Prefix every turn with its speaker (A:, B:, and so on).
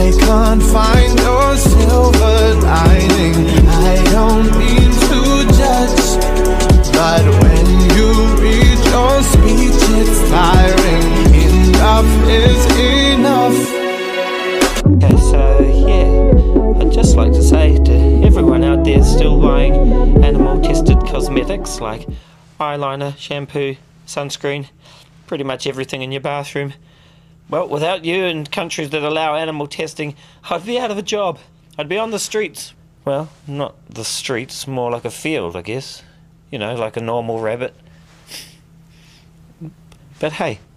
A: I can't find your silver lining. I don't mean to judge, but when you read your speech it's tiring. Enough is enough.
B: Okay, so yeah, I'd just like to say to everyone out there still buying animal tested cosmetics like eyeliner, shampoo, sunscreen, pretty much everything in your bathroom, well, without you and countries that allow animal testing, I'd be out of a job. I'd be on the streets. Well, not the streets, more like a field, I guess. You know, like a normal rabbit. But hey,